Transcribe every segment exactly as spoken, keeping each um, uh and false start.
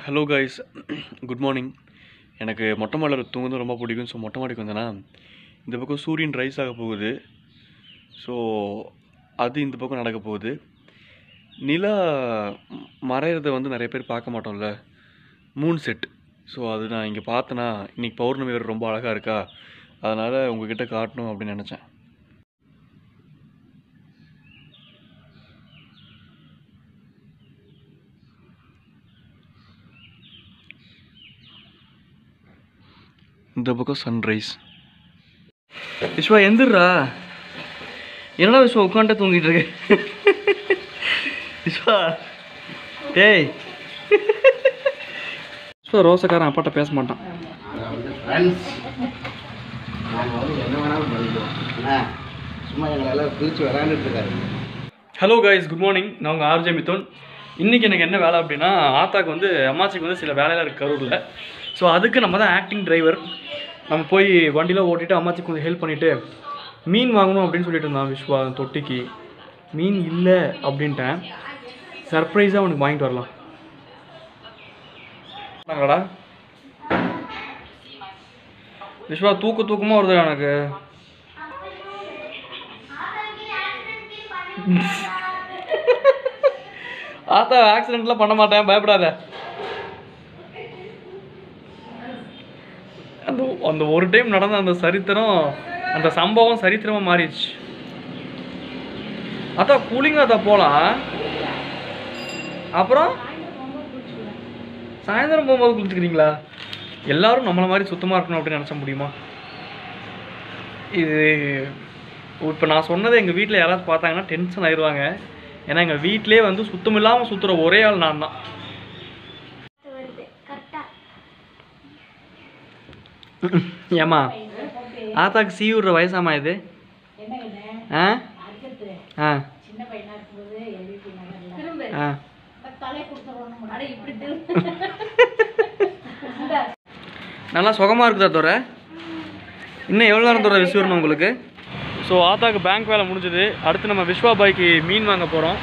Hello guys, good morning. எனக்கு மொட்டை மாடியில் தூங்குறது ரொம்ப பிடிக்கும். ஸோ மொட்டை மாடிக்கு வந்தேன்னா இந்த பக்கம் சூரியன் ரைஸ் ஆக போகுது. ஸோ அது இந்த பக்கம் நடக்க போகுது. நிலா மறையிறத வந்து நிறைய பேர் பார்க்க மாட்டோம்ல, மூன் செட். ஸோ அது நான் இங்கே பார்த்தேன்னா இன்றைக்கி பௌர்ணமி வேறு ரொம்ப அழகாக இருக்கா, அதனால் உங்ககிட்ட காட்டணும் அப்படின்னு நினச்சேன். இந்த பக்கம் சன்ரைஸ். விஸ்வா எந்திரா, என்னடா விஸ்வா உட்காண்டே தூங்கிட்டு இருக்கு? விஸ்வா டேய், விஸ்வா ரோசக்காரன் அப்பாட்ட பேச மாட்டான். Hello guys, good morning. நான் உங்கள் ஆர்ஜே மிதுன். இன்றைக்கி எனக்கு என்ன வேலை அப்படின்னா, ஆத்தாக்கு வந்து அம்மாச்சிக்கு வந்து சில வேலையெல்லாம் இருக்குது கரூரில். ஸோ அதுக்கு நம்ம தான் ஆக்டிங் டிரைவர். நம்ம போய் வண்டியில் ஓட்டிட்டு அம்மாச்சிக்கு கொஞ்சம் ஹெல்ப் பண்ணிவிட்டு மீன் வாங்கணும் அப்படின்னு சொல்லிட்டு இருந்தான் விஸ்வா. தொட்டிக்கு மீன் இல்லை அப்படின்ட்டேன். சர்ப்ரைஸாக அவனுக்கு வாங்கிட்டு வரலாம். நாங்கடா விஸ்வா, தூக்க தூக்கமாக வருது எனக்கு. ஆத்தா ஆக்சிடென்ட்லாம் பண்ண மாட்டேன், பயப்படாத. அந்த அந்த ஒரு டைம் நடந்த அந்த சரித்திரம், அந்த சம்பவம் சரித்திரமாக மாறிடுச்சு. அதான் கூலிங்காக தான் போகலாம். அப்புறம் சாயந்தரம் போகும்போது குளிச்சுக்கிறீங்களா? எல்லாரும் நம்மளை மாதிரி சுத்தமாக இருக்கணும் அப்படின்னு நினச்ச முடியுமா? இது இப்போ நான் சொன்னதை எங்கள் வீட்டில் யாராவது பார்த்தாங்கன்னா டென்ஷன் ஆயிடுவாங்க. ஏன்னா எங்கள் வீட்டிலே வந்து சுத்தம் இல்லாமல் சுற்றுற ஒரே ஆள் நான் தான். ஏமா ஆத்தாக்கு சீ விடுற வயசாமா இது? ஆ ஆ ஆ நல்லா சுகமாக இருக்குதா தோற? இன்னும் எவ்வளோ நேரம் தோற விஸ்வா வரணும் உங்களுக்கு? ஸோ ஆத்தாக்கு பேங்க் வேலை முடிஞ்சது. அடுத்து நம்ம விஸ்வா பாய்க்கு மீன் வாங்க போகிறோம்.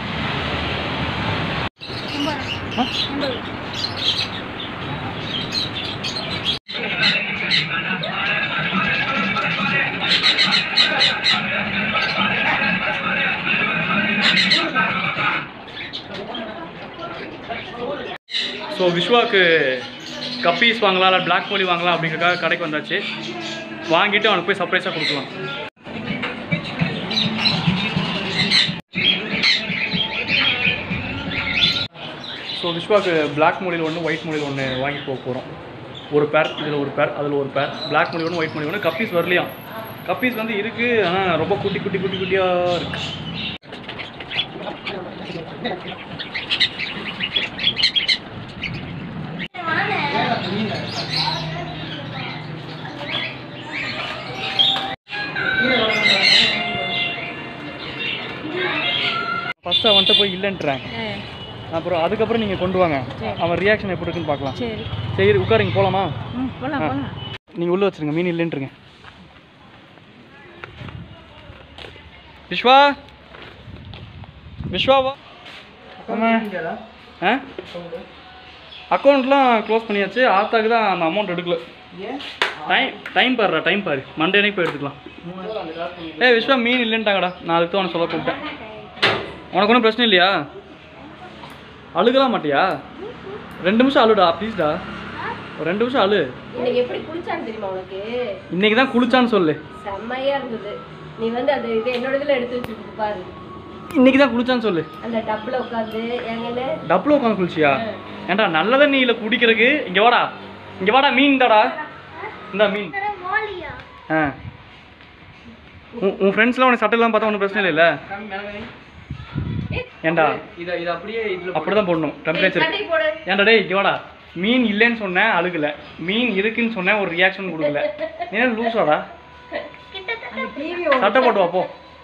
ஸோ விஸ்வாவுக்கு கப்பீஸ் வாங்கலாம் இல்லை பிளாக் மோலி வாங்கலாம் அப்படிங்கிறக்காக கடைக்கு வந்தாச்சு. வாங்கிட்டு அவனுக்கு போய் சர்ப்ரைஸாக கொடுக்கலாம். ஸோ விஸ்வாவுக்கு பிளாக் மோலியில் ஒன்று, ஒயிட் மோலியில் ஒன்று வாங்கி போக போகிறோம். ஒரு பேர், இதில் ஒரு பேர், அதில் ஒரு பேர். பிளாக் மோலி ஒன்று, ஒயிட் மோலி ஒன்று. கப்பீஸ் வரலையாம். கப்பீஸ் வந்து இருக்குது, ஆனால் ரொம்ப குட்டி குட்டி குட்டி குட்டியாக இருக்குது. ஃபஸ்ட்டு அவன்கிட்ட போய் இல்லைன்ட்டுறேன். அப்புறம் அதுக்கப்புறம் நீங்கள் கொண்டு வாங்க, அவன் ரியாக்ஷன் எப்படி இருக்குன்னு பார்க்கலாம். சரி உட்காருங்க, போகலாமா? நீங்கள் உள்ளே வச்சுருங்க, மீன் இல்லைன்ட்டுருங்க. விஸ்வா, விஸ்வாவா? ஆ அக்கௌண்ட்லாம் க்ளோஸ் பண்ணியாச்சு. ஆத்தாக்கு தான் அந்த அமௌண்ட் எடுக்கல. டைம் டைம் பாருடா, டைம் பாரு. மண்டே அன்னைக்கு போய் எடுத்துக்கலாம். ஏ விஸ்வா, மீன் இல்லைன்ட்டாங்கடா. நான் அதுக்கு தான் அவனை சொல்ல கூப்பிட்டேன். உனக்கு ஒன்றும் பிரச்சனை இல்லையா? அழுகலாம் மாட்டியா? ரெண்டு நிமிஷம் அழுடா ப்ளீஸ்டா, ஒரு ரெண்டு நிமிஷம் அழு. இன்னைக்கு எப்படி குளிச்சான்னு தெரியுமா உனக்கு? இன்னைக்கு தான் குளிச்சான்னு சொல்லு. செம்மையா இருந்தது. நீ வந்து அது இது என்னோட இதில் எடுத்து வச்சுருக்கு பாரு. இன்னைக்கு தான் குளிச்சான்னு சொல்லு. அந்த டப்பில் உட்காந்து எங்கன்னு டப்பில் உட்காந்து குளிச்சியா? ஏன்டா நல்ல தண்ணியில் குடிக்கிறதுக்கு. இங்கே வாடா, இங்கே வாடா, மீன் தாடா, இந்த மீன். ஆ உன் ஃப்ரெண்ட்ஸ்லாம் உனக்கு சட்டையெல்லாம் பார்த்தா ஒன்றும் பிரச்சனை இல்லைல்ல? ஏண்டா இதை இதை அப்படியே இதில் அப்படி தான் போடணும் டெம்பரேச்சர். ஏன்டா டேய் இங்கே வாடா, மீன் இல்லைன்னு சொன்னேன் அழுகலை, மீன் இருக்குன்னு சொன்னேன் ஒரு ரியாக்ஷன் கொடுக்கல. ஏன்னா லூஸாடா, சட்டை போட்டு வாப்போ.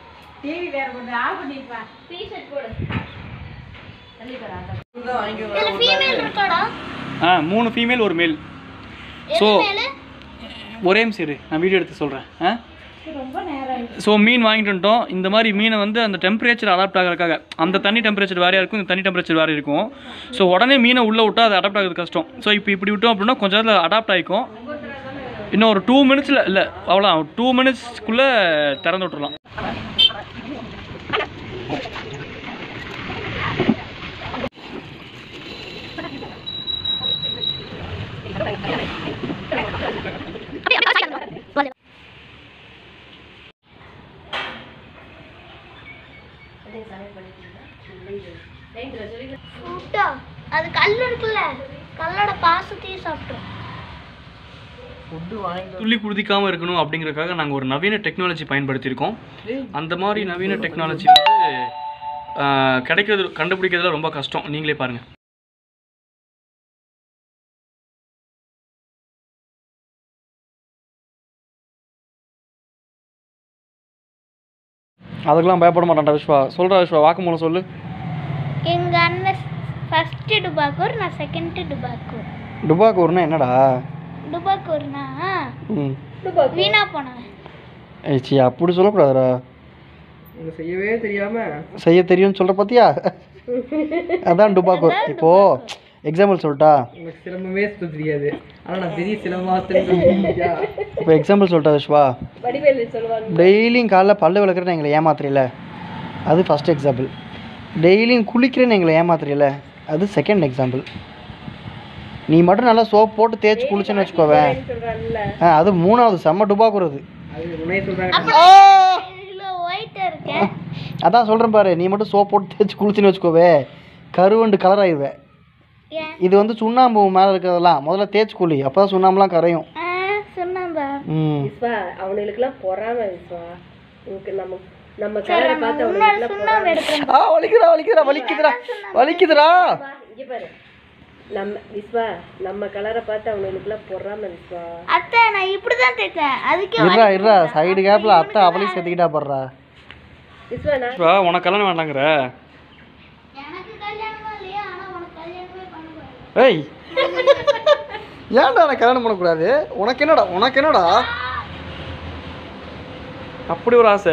ஆ மூணு ஃபீமேல் ஒரு மேல். ஸோ ஒரே சரி நான் வீடியோ எடுத்து சொல்கிறேன். ஆ ஸோ மீன் வாங்கிட்டு வந்துட்டோம். இந்த மாதிரி மீனை வந்து அந்த டெம்பரேச்சர் அடாப்ட் ஆகிறதுக்காக, அந்த தண்ணி டெம்பரேச்சர் வேறையாக இருக்கும், இந்த தண்ணி டெம்பரேச்சர் வேறு இருக்கும். ஸோ உடனே மீனை உள்ளே விட்டால் அது அடாப்ட் ஆகிறது கஷ்டம். ஸோ இப்போ இப்படி விட்டோம் அப்படின்னா கொஞ்சம் நேரத்தில் அடாப்ட் ஆகிக்கும். இன்னும் ஒரு டூ மினிட்ஸில் இல்லை அவ்வளோ டூ மினிட்ஸ்க்குள்ளே திறந்து விட்டுறலாம். அது கல் இருக்குல்ல, கல்லோட பாசத்தையும் சாப்பிட்டோம். துள்ளி குதிக்காமல் இருக்கணும் அப்படிங்கிறதுக்காக நாங்கள் ஒரு நவீன டெக்னாலஜி பயன்படுத்தியிருக்கோம். அந்த மாதிரி நவீன டெக்னாலஜி வந்து கிடைக்கிறது கண்டுபிடிக்கிறதுல ரொம்ப கஷ்டம். நீங்களே பாருங்கள். அதுக்கெல்லாம் பயப்பட மாட்டான்டா விஸ்வா. சொல்கிறா விஸ்வா, வாக்கு மூலம் சொல்லு. எங்கள் அண்ணன் ஃபஸ்ட்டு டுபாக்கூர், நான் செகண்ட் டுபாக்கூர். டுபாக்கூர்னா என்னடா? டுபாக்கூர்னா ம் வீணா போனவன். ஏய் சி அப்படி சொல்லக்கூடாதுடா. செய்யவே தெரியாம செய்ய தெரியும்னு சொல்கிற பார்த்தியா, அதான் டுபாக்கூர். இப்போது எக்ஸாம்பிள் சொல்லிட்டா, எனக்கு சிலம்பமே சுத்த தெரியாது, ஆனால் நான் பெரிய சிலம்பாஸ்திரம். இப்போ எக்ஸாம்பிள் சொல்லிட்டா விஸ்வா, டெய்லியும் காலைல பல்லு விளக்குறேன்னு எங்களை ஏமாத்துறீல, அது ஃபஸ்ட் எக்ஸாம்பிள். டெய்லியும் குளிக்கிறேன்னு எங்களை ஏமாத்துறீல, அது செகண்ட் எக்ஸாம்பிள். நீ மட்டும் நல்லா சோப் போட்டு தேய்ச்சி குளிச்சேன்னு வச்சுக்கோவேன், ஆ அது மூணாவது. செம்ம டுபாக்கூர் அது. அதான் சொல்கிறேன் பாரு, நீ மட்டும் சோப் போட்டு தேய்ச்சி குளிச்சுன்னு வச்சுக்கோவே, கருவண்டு கலர் ஆயிடுவேன். இது வந்து சுண்ணாம்பு மேலே இருக்கிறதெல்லாம் முதல்ல தேய்ச்சி குளி, அப்போ தான் சுண்ணாம்புலாம் கரையும். ம் அவனுக்குலாம் பொறாம விஸ்வா. நம்ம நம்ம கலரை பார்த்து அவனுக்கு ஆ வலிக்குதுடா வலிக்குதுடா வலிக்குதுடா வலிக்குதுடா. இங்க பாரு, நம்ம விஸ்வா நம்ம கலரை பார்த்து அவனுக்குலாம் பொறாம விஸ்வா. அத்தை நான் இப்படி தான் தேய்ச்சேன், அதுக்கே இருடா இருடா சைடு கேப்பில் அத்தை அவளையும் சேர்த்துக்கிட்டா போடுறா. விஸ்வா நான் விஸ்வா உனக்கு கல்யாணம் வேண்டாங்கிற? எனக்கு கல்யாணமா இல்லையா, ஆனால் உனக்கு கல்யாணமே பண்ணக்கூடாது. ஏய் ஏன்டா எனக்கு கல்யாணம் பண்ணக்கூடாது? உனக்கு என்னடா உனக்கு என்னடா அப்படி ஒரு ஆசை?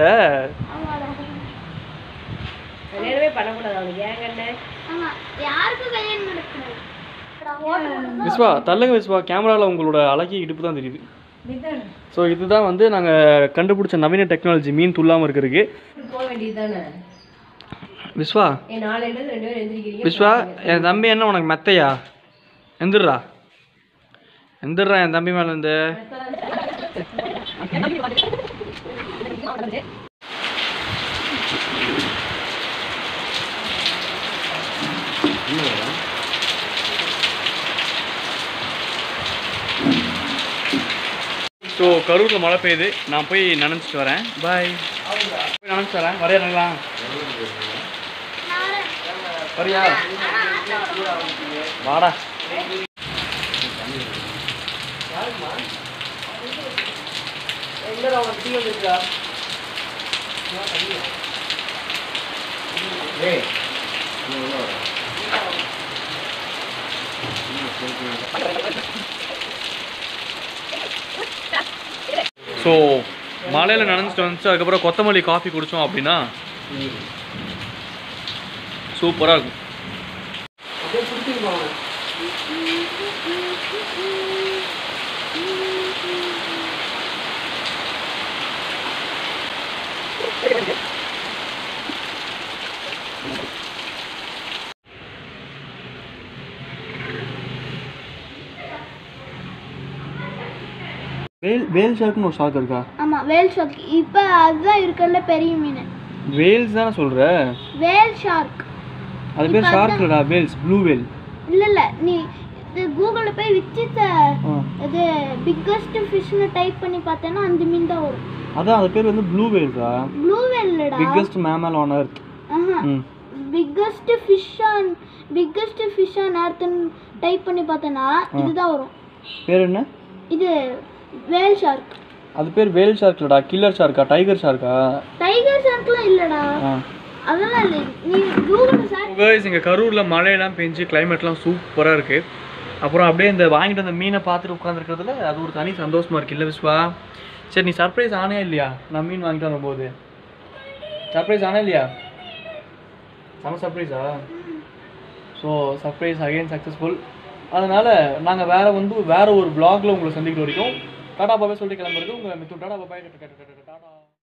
கல்யாணமே பண்ணக்கூடாது அவனுக்கு. ஏங்கண்ணே ஆமா, யாருக்கும் கல்யாணம் நடக்கணும். விஸ்வா தள்ளுங்க விஸ்வா, கேமராவில் உங்களோட அழகிய இடுப்பு தான் தெரியுது. ஸோ இதுதான் வந்து நாங்கள் கண்டுபிடிச்ச நவீன டெக்னாலஜி, மீன் துள்ளாமல் இருக்கிறதுக்கு. போக வேண்டியதுதானே விஸ்வா? ஏ நாளையில இருந்து ரெண்டு பேரும் எந்திரிக்கிறீங்க. விஸ்வா என் தம்பி என்ன உனக்கு மெத்தையா? எந்திரா எந்திரா என் தம்பி மேலே இருந்து. ஸோ கரூரில் மழை பெய்யுது, நான் போய் நினச்சிட்டு வரேன். பாய். போய் நினச்சிட்டு வரேன். வரையா நினைக்கலாம் வரியா? வாடா. ஸோ மலையில் நனைஞ்சிட்டு வந்துச்சு, அதுக்கப்புறம் கொத்தமல்லி காஃபி குடித்தோம் அப்படின்னா சூப்பராக இருக்கும். வேல் வேல் ஷார்க்னு ஒரு ஷார்க் இருக்கா? ஆமா, வேல் ஷார்க். இப்போ அதுதான் இருக்கல பெரிய மீன். வேல்ஸ் தானே சொல்ற? Whale shark. அது பேர் ஷார்க் இல்லடா, வேல்ஸ், ப்ளூ வேல். இல்ல இல்ல, நீ இது கூகுள்ல போய் விச்சிட்ட இது பிக்கஸ்ட் ஃபிஷ்னு டைப் பண்ணி பார்த்தேன்னா அந்த மீன் தான் வரும். அதான் அது பேர் வந்து ப்ளூ வேல்டா. ப்ளூ வேல் இல்லடா, பிக்கஸ்ட் மேமல் ஆன் எர்த். ஆஹா, biggest fish on biggest fish on earth type பண்ணி பார்த்தேன்னா இதுதான் வரும். பேர் என்ன? இது வேல் ஷார்க். அது பேர் வேல் ஷார்க் இல்லடா, கில்லர் ஷார்க்கா, டைகர் ஷார்க்கா? டைகர் ஷார்க்லாம் இல்லடா, அதெல்லாம் இல்லை. நீ கூகுள்ல சர்ச். गाइस இங்க கரூர்ல மழையெல்லாம் பெஞ்சு கிளைமேட்லாம் சூப்பரா இருக்கு. அப்புறம் அப்படியே இந்த வாங்கிட்டு வந்த மீனை பார்த்துட்டு உட்காந்துருக்கிறதுல அது ஒரு தனி சந்தோஷமா இருக்கு இல்ல விஸ்வா? சரி நீ சர்ப்ரைஸ் ஆனே இல்லையா நான் மீன் வாங்கிட்டு வரும்போது சர்ப்ரைஸ் ஆனே இல்லையா செம சர்ப்ரைஸா ஸோ சர்ப்ரைஸ் அகைன் சக்ஸஸ்ஃபுல் அதனால் நாங்கள் வேறு வந்து வேறு ஒரு vlogல உங்களை சந்திக்கிற வரைக்கும் டாடா பாபாய் சொல்லிட்டு கிளம்புறது உங்கள் மித்து டாடா பாபாய் டாடா